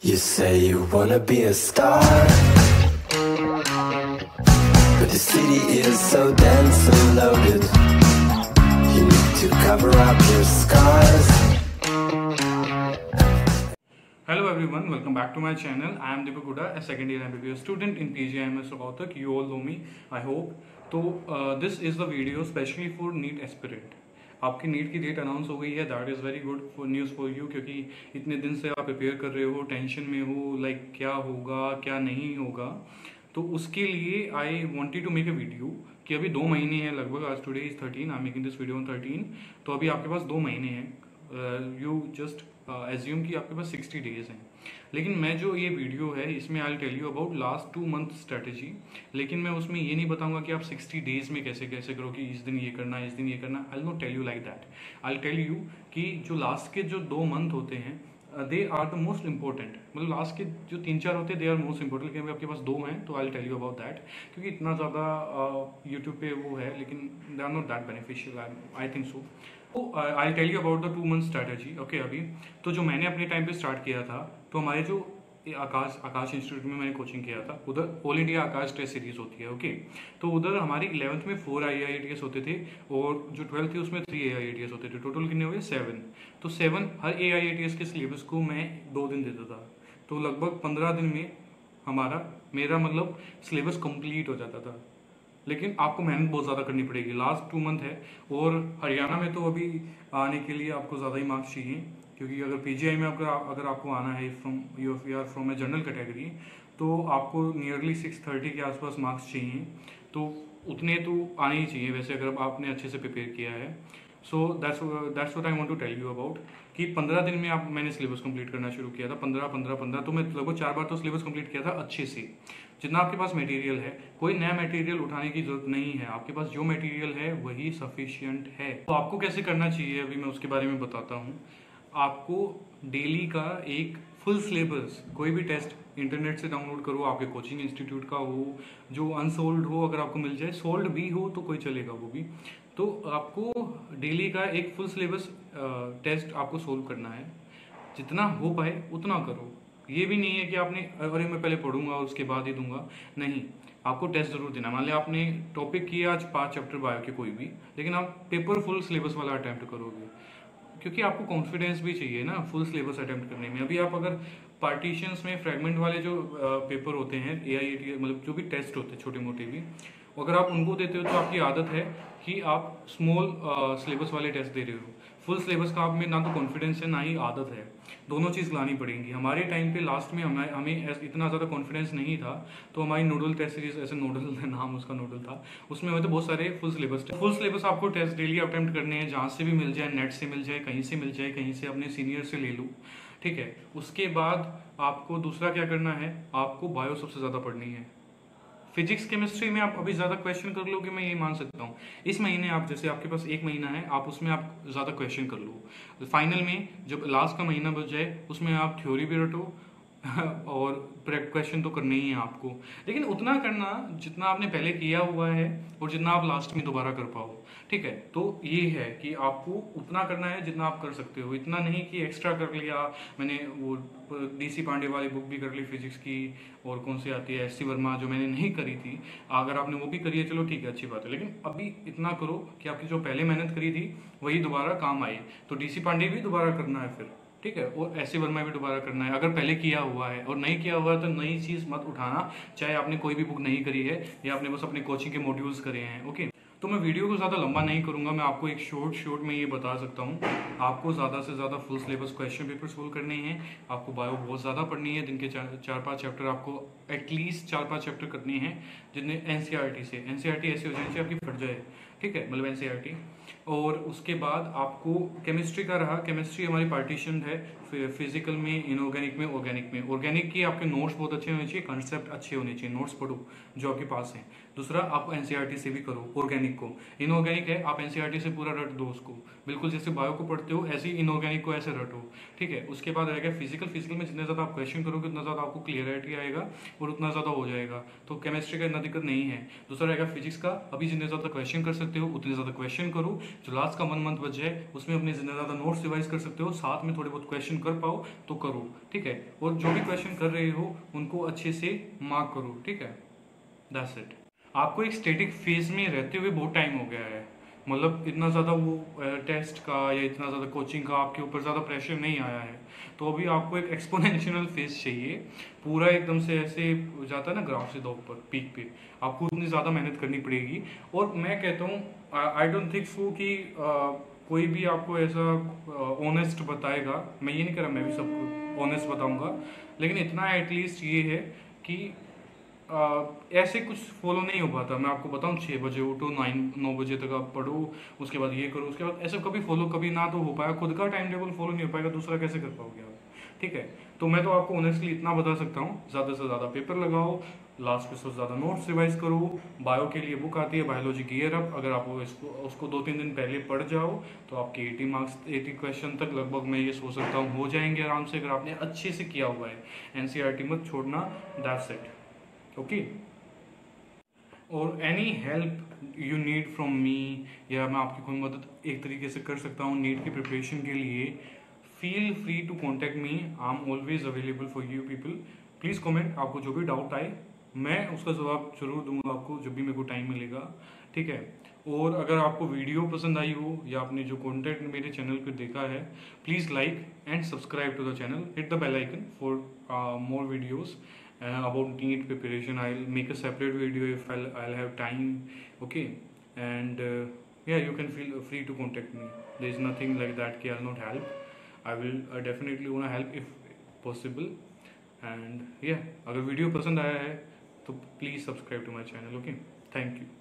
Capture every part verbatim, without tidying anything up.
You say you wanna be a star, but the city is so dense and loaded. You need to cover up your scars. Hello everyone, welcome back to my channel. I am Deepak Huda, a second year M B B S student in P G I M S Rohtak. You all know me, I hope. तो uh, this is the video specially for NEET aspirant. आपकी NEET की date announce हो गई है, that is very good for news for you, क्योंकि इतने दिन से आप प्रिपेयर कर रहे हो, टेंशन में हो, लाइक like, क्या होगा क्या नहीं होगा। तो उसके लिए I wanted to make a video कि अभी दो महीने हैं लगभग, आज today is thirteen, I am making this video on thirteen. तो अभी आपके पास दो महीने हैं, यू जस्ट एज्यूम कि आपके पास सिक्सटी डेज हैं। लेकिन मैं जो ये वीडियो है इसमें I tell you about last two month strategy, लेकिन मैं उसमें ये नहीं बताऊंगा कि आप सिक्सटी डेज में कैसे कैसे करो कि इस दिन ये करना है इस दिन ये करना। I will not tell you like that. I tell you कि जो लास्ट के जो दो मंथ होते हैं they are the most important, मतलब लास्ट के जो तीन चार होते हैं दे आर मोस्ट इंपॉर्टेंट, लेकिन आपके पास दो हैं तो I tell you about that, क्योंकि इतना ज़्यादा यूट्यूब पे वो है लेकिन they are not that beneficial, I think so. तो I tell you about the two month strategy. Okay, अभी तो जो मैंने अपने टाइम पे स्टार्ट किया था, तो हमारे जो आकाश आकाश इंस्टीट्यूट में मैंने कोचिंग किया था, उधर all India Aakash test series होती है। ओके, तो उधर हमारी इलेवंथ में four I I T S होते थे और जो ट्वेल्थ थी उसमें three A I I T S होते थे। टोटल कितने हुए? सेवन। तो सेवन हर A I I T S के सिलेबस को मैं दो दिन देता था, तो लगभग पंद्रह दिन में हमारा मेरा मतलब सिलेबस कंप्लीट हो जाता था। लेकिन आपको मेहनत बहुत ज़्यादा करनी पड़ेगी, लास्ट टू मंथ है। और हरियाणा में तो अभी आने के लिए आपको ज़्यादा ही मार्क्स चाहिए, क्योंकि अगर पीजीआई में अगर अगर आपको आना है from you are from a general category, तो आपको नियरली सिक्स थर्टी के आसपास मार्क्स चाहिए। तो उतने तो आने ही चाहिए वैसे, अगर आपने अच्छे से प्रिपेयर किया है। So that's that's what I want to tell you about कि पंद्रह दिन में आप मैंने सिलेबस कंप्लीट करना शुरू किया था। पंद्रह पंद्रह पंद्रह तो मैं लगभग चार बार तो सिलेबस कंप्लीट किया था अच्छे से। जितना आपके पास मटेरियल है, कोई नया मटेरियल उठाने की जरूरत नहीं है, आपके पास जो मटेरियल है वही सफिशिएंट है। तो आपको कैसे करना चाहिए अभी मैं उसके बारे में बताता हूँ। आपको डेली का एक फुल सिलेबस, कोई भी टेस्ट इंटरनेट से डाउनलोड करो, आपके कोचिंग इंस्टीट्यूट का हो, जो अनसोल्ड हो अगर आपको मिल जाए, सोल्ड भी हो तो कोई चलेगा वो भी। तो आपको डेली का एक फुल सिलेबस टेस्ट आपको सोल्व करना है, जितना हो पाए उतना करो। ये भी नहीं है कि आपने अरे मैं पहले पढ़ूंगा और उसके बाद ही दूंगा, नहीं, आपको टेस्ट जरूर देना। मान लिया आपने टॉपिक किया आज पाँच चैप्टर बायो के कोई भी, लेकिन आप पेपर फुल सिलेबस वाला अटैम्प्ट करोगे, क्योंकि आपको कॉन्फिडेंस भी चाहिए ना फुल सिलेबस अटेम्प्ट करने में। अभी आप अगर पार्टीशंस में फ्रेगमेंट वाले जो पेपर होते हैं ए आई टी मतलब जो भी टेस्ट होते हैं छोटे मोटे भी, अगर आप उनको देते हो तो आपकी आदत है कि आप स्मॉल सिलेबस वाले टेस्ट दे रहे हो। फुल सिलेबस का आप में ना तो कॉन्फिडेंस है ना ही आदत है, दोनों चीज़ लानी पड़ेंगी। हमारे टाइम पे लास्ट में हमें हमें इतना ज़्यादा कॉन्फिडेंस नहीं था, तो हमारी नोडल टेस्ट सीरीज, ऐसे नोडल नाम उसका नोडल था, उसमें हमें तो बहुत सारे फुल सिलेबस फुल सिलेबस आपको टेस्ट डेली अटेम्प्ट करने हैं, जहाँ से भी मिल जाए, नेट से मिल जाए, कहीं से मिल जाए, कहीं से अपने सीनियर से ले लो, ठीक है। उसके बाद आपको दूसरा क्या करना है, आपको बायो सबसे ज़्यादा पढ़नी है। फिजिक्स केमिस्ट्री में आप अभी ज़्यादा क्वेश्चन कर लो कि मैं ये मान सकता हूँ। इस महीने आप जैसे आपके पास एक महीना है, आप उसमें आप ज़्यादा क्वेश्चन कर लो। फाइनल में जब लास्ट का महीना बच जाए उसमें आप थ्योरी भी रटो और क्वेश्चन तो करने ही है आपको, लेकिन उतना करना जितना आपने पहले किया हुआ है और जितना आप लास्ट में दोबारा कर पाओ, ठीक है। तो ये है कि आपको उतना करना है जितना आप कर सकते हो, इतना नहीं कि एक्स्ट्रा कर लिया। मैंने वो डीसी पांडे वाली बुक भी कर ली फिजिक्स की, और कौन सी आती है एस सी वर्मा, जो मैंने नहीं करी थी। अगर आपने वो भी करी है चलो ठीक है, अच्छी बात है, लेकिन अभी इतना करो कि आपकी जो पहले मेहनत करी थी वही दोबारा काम आए। तो डीसी पांडे भी दोबारा करना है फिर, ठीक है, और ऐसी वर्मा भी दोबारा करना है अगर पहले किया हुआ है। और नहीं किया हुआ है तो नई चीज़ मत उठाना, चाहे आपने कोई भी बुक नहीं करी है या आपने बस अपने कोचिंग के मॉड्यूल्स करे हैं। ओके, तो मैं वीडियो को ज़्यादा लंबा नहीं करूंगा, मैं आपको एक शॉर्ट शॉर्ट में ये बता सकता हूँ। आपको ज़्यादा से ज़्यादा full syllabus question paper solve करने हैं, आपको बायो बहुत ज़्यादा पढ़नी है, दिन के चार चार पाँच चैप्टर आपको एटलीस्ट चार पाँच चैप्टर करने हैं, जिनमें एनसीईआरटी से एनसीईआरटी ऐसी हो जानी चाहिए आपकी फट जाए, ठीक है, मतलब एनसीईआरटी। और उसके बाद आपको केमिस्ट्री का रहा, केमिस्ट्री हमारी पार्टीशन है फिजिकल में, इनऑर्गेनिक में, ऑर्गेनिक में। ऑर्गेनिक की आपके नोट्स बहुत अच्छे होने चाहिए, कंसेप्ट अच्छे होने चाहिए, नोट्स पढ़ो जो आपके पास हैं। दूसरा आप एनसीईआरटी से भी करो ऑर्गेनिक इनऑर्गेनिक को। इनऑर्गेनिक है, आप एनसीईआरटी से पूरा रट दो उसको, बिल्कुल जैसे बायो को पढ़ते हो ऐसे ही इनऑर्गेनिक को ऐसे रटो, ठीक है। उसके बाद रहेगा फिजिकल। फिजिकल में जितने ज़्यादा आप क्वेश्चन करोगे उतना ज़्यादा आपको क्लियरिटी आएगा और उतना ज़्यादा हो जाएगा, तो केमिस्ट्री का इतना दिक्कत नहीं है। दूसरा रहेगा फिजिक्स का, अभी जितने ज़्यादा क्वेश्चन कर सकते हो उतने ज़्यादा क्वेश्चन करो, जो लास्ट का वन मंथ बच जाए उसमें अपने जितने ज़्यादा नोट्स रिवाइज कर सकते हो, साथ में थोड़े बहुत क्वेश्चन कर पाओ तो करो, ठीक है। और जो भी क्वेश्चन कर रहे हो उनको अच्छे से मार्क करो, ठीक है। That's it. आपको एक स्टैटिक फेज में रहते हुए बहुत टाइम हो गया है, मतलब इतना ज़्यादा वो टेस्ट का या इतना ज़्यादा कोचिंग का आपके ऊपर ज़्यादा प्रेशर नहीं आया है, तो अभी आपको एक एक्सपोनेंशियल फेज चाहिए, पूरा एकदम से ऐसे जाता है ना ग्राफ सीधा ऊपर पीक पे, आपको उतनी ज़्यादा मेहनत करनी पड़ेगी। और मैं कहता हूँ आई डोंट थिंक सो कि uh, कोई भी आपको ऐसा ऑनेस्ट uh, बताएगा, मैं ये नहीं कह रहा मैं भी सबको ऑनेस्ट बताऊँगा, लेकिन इतना एटलीस्ट ये है कि Uh, ऐसे कुछ फॉलो नहीं हो पाता। मैं आपको बताऊं, छः बजे उठो, नाइन नौ बजे तक आप पढ़ो, उसके बाद ये करो, उसके बाद ऐसे कभी फॉलो कभी ना तो हो पाएगा, खुद का टाइम टेबल फॉलो नहीं हो पाएगा, दूसरा कैसे कर पाओगे आप, ठीक है। तो मैं तो आपको ऑनेस्टली इतना बता सकता हूँ, ज़्यादा से ज़्यादा पेपर लगाओ, लास्ट में सबसे ज़्यादा नोट्स रिवाइज करो। बायो के लिए बुक आती है बायोलॉजी गियर अप, अगर आप इसको उसको दो तीन दिन पहले पढ़ जाओ तो आपके अस्सी मार्क्स अस्सी क्वेश्चन तक लगभग मैं ये सोच सकता हूँ हो जाएंगे आराम से, अगर आपने अच्छे से किया हुआ है। एनसीईआरटी मत छोड़ना, दैट्स इट, ओके। और any help you need from me, या मैं आपकी कोई मदद एक तरीके से कर सकता हूँ नीट की प्रिपरेशन के लिए, feel free to contact me, I am always available for you people. Please comment, आपको जो भी डाउट आए मैं उसका जवाब जरूर दूंगा आपको जब भी मेरे को टाइम मिलेगा, ठीक है। और अगर आपको वीडियो पसंद आई हो या आपने जो कंटेंट मेरे चैनल पे देखा है, please like and subscribe to the channel, hit the bell icon for more videos Uh, about NEET preparation. I'll make a separate video if I'll, I'll have time, okay. And uh, yeah, you can feel free to contact me. There is nothing like that कि I'll not help. I will uh, definitely wanna help if possible. And yeah, अगर video पसंद आया है तो please subscribe to my channel, okay. Thank you.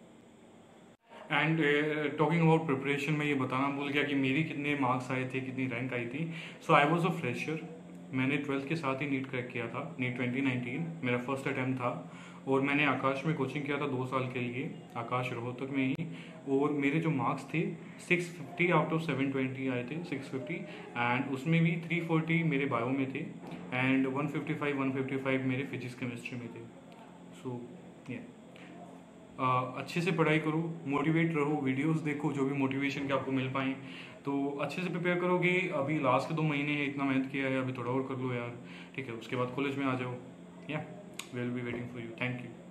And talking about preparation, में ये बताना भूल गया कि मेरी कितने मार्क्स आए थे, कितनी रैंक आई थी। So I was a fresher, मैंने ट्वेल्थ के साथ ही नीट क्रैक किया था, नीट ट्वेंटी नाइनटीन मेरा फर्स्ट अटैम्प्ट था, और मैंने आकाश में कोचिंग किया था दो साल के लिए, आकाश रोहतक में ही। और मेरे जो मार्क्स थे six fifty out of seven twenty आए थे, सिक्स फिफ्टी, एंड उसमें भी थ्री फोर्टी मेरे बायो में थे and one fifty five one fifty five मेरे फिजिक्स केमिस्ट्री में थे। सो ये अच्छे से पढ़ाई करो, मोटिवेट रहो, वीडियोस देखो जो भी मोटिवेशन के आपको मिल पाएँ, तो अच्छे से प्रिपेयर करोगे। अभी लास्ट के दो महीने इतना मेहनत किया है, अभी थोड़ा और कर लो यार, ठीक है। उसके बाद कॉलेज में आ जाओ, या will be waiting for you. Thank you.